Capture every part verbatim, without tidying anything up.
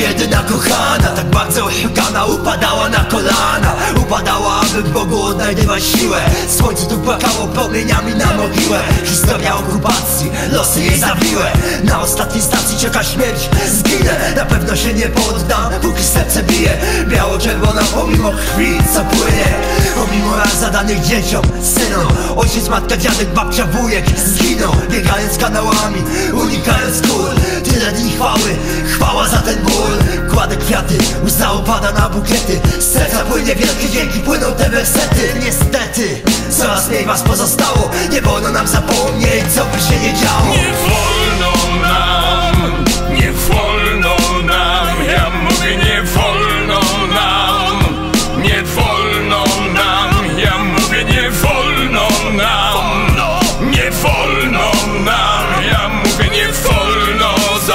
jedyna kochana, tak bardzo oszukana, upadała na kolana. Upadała, aby w Bogu odnajdywać siłę. Słońce tu płakało promieniami na mogiłę. Historia okupacji, losy jej zawiłe. Na ostatniej stacji czeka śmierć, zginę. Na pewno się nie poddam, póki serce bije. Biało-czerwona pomimo krwi, co płynie. Pomimo raz zadanych dzieciom, synom. Ojciec, matka, dziadek, babcia, wujek zginą, biegając kanałami, unikając kul. Tyle dni chwały, chwała za ten ból. Kładę kwiaty, łza upada na bukiety. Z serca płynie wielkie dzięki, płyną te wersety. Niestety, coraz mniej was pozostało. Nie wolno nam zapomnieć, co by się nie działo. Nie wolno nam, nie wolno nam. Ja mówię, nie wolno nam, nie wolno nam. Ja mówię, nie wolno nam, nie wolno nam. Ja mówię, nie wolno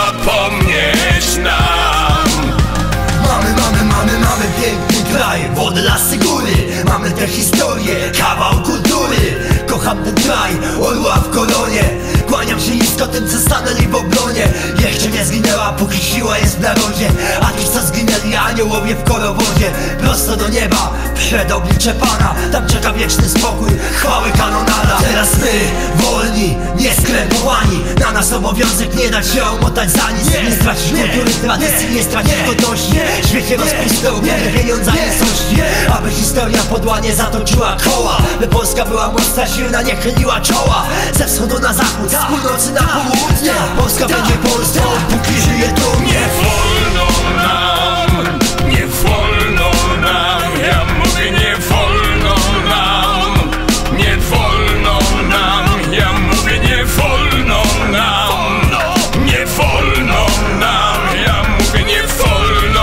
zapomnieć nam. Mamy, mamy, mamy, mamy piękny kraj, wody, lasy, góry. Mamy tę historię, kawał kultury. Kocham ten kraj, orła w koronie. Kłaniam się nisko tym, co stanęli w obronie. Jeszcze nie zginęła, póki siła jest w narodzie. A ci, co zginęli, aniołowie w korowodzie. Prosto do nieba, przed oblicze Pana. Tam czeka wieczny spokój, chwały kanonada. Teraz my, wolni, nieskrępowani. Na nas obowiązek nie dać się omotać za nic. Nie stracić kultury, tradycji, nie stracić godności. W świecie rozpustę, ubiegnie pieniądza i sości. Aby historia podła nie zatoczyła koła. By Polska była mocna, silna, nie chyliła czoła. Ze wschodu na zachód, z północy na południe. Polska będzie Polską, póki żyje tu. Nie wolno nam, nie wolno nam. Ja mówię, nie wolno nam, nie wolno nam. Ja mówię, nie wolno nam, nie wolno nam. Ja mówię, nie wolno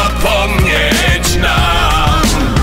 zapomnieć nam.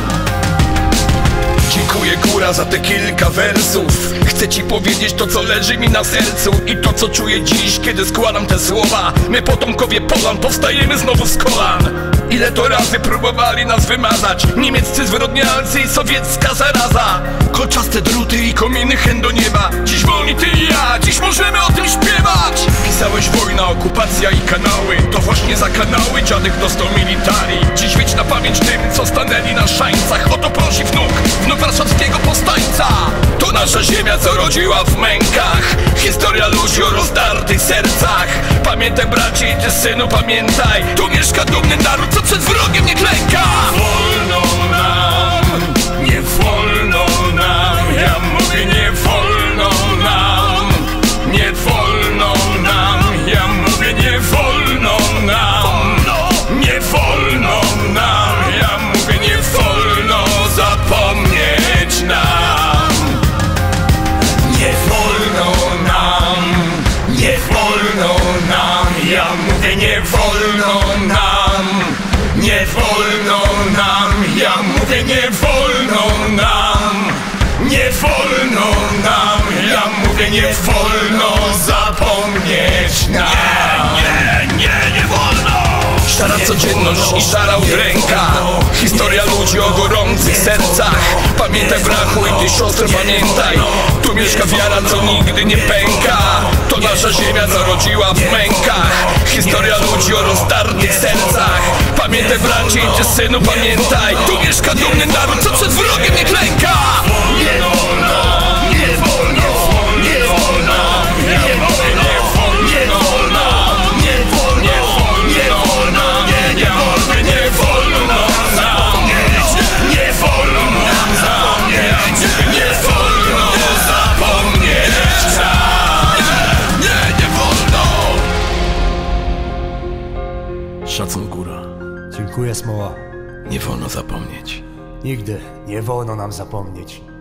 Dziękuję, Gura, za te kilka wersów. Chcę ci powiedzieć to, co leży mi na sercu i to, co czuję dziś, kiedy składam te słowa. My, potomkowie Polan, powstajemy znowu z kolan. Ile to razy próbowali nas wymazać niemieccy zwyrodnialcy i sowiecka zaraza. Kolczaste druty i kominy chęt do nieba. Dziś wolni ty i ja, dziś możemy o tym śpiewać. Pisałeś wojna, okupacja i kanały. To właśnie za kanały dziadek dostał militari. Dziś wieć na pamięć tym, co stanęli na szańcach. O to prosi wnuk, wnuk warszawskiego powstańca. To nasza ziemia, co rodziła w mękach. Historia ludzi o rozdartych sercach. Pamiętaj, bracie, i ty, synu, pamiętaj. Tu mieszka dumny naród, co przed wrogiem nie klęka. Wolno nam, nie wolno nam. Ja mówię, nie wolno nam, nie wolno nam. Ja mówię, nie wolno nam, nie wolno nam. Ja mówię, nie wolno zapomnieć nam. Nie wolno nam, nie wolno nam. Ja mówię, nie wolno nam, nie wolno nam. Ja mówię, nie wolno nam, nie wolno nam. Ja mówię, nie wolno zapomnieć nam. Nie, nie, nie, nie wolno. Szara codzienność i szara udręka. Historia ludzi o gorących sercach. Pamiętaj, brachu, i ty, siostro, pamiętaj. Tu mieszka wiara, co nigdy nie pęka. To nasza ziemia, co rodziła w mękach. Historia ludzi o rozdartych sercach. Pamiętaj, bracie, i ty, synu, pamiętaj. Tu mieszka dumny naród, co przed wrogiem nie klęka. Nie wolno, nie wolno, nie wolno. Ja mówię, nie wolno, nie wolno, nie wolno, nie wolno. Nie, nie wolno, nie wolno zapomnieć. Nie wolno nam zapomnieć. Nie wolno zapomnieć. Nie, nie wolno. Szacun, Gura. Dziękuję, Smoła. Nie wolno zapomnieć. Nigdy nie wolno nam zapomnieć.